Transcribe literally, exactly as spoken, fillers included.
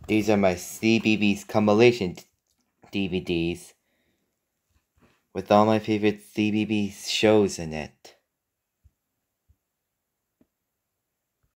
These are my CBeebies compilation D V Ds with all my favorite CBeebies shows in it.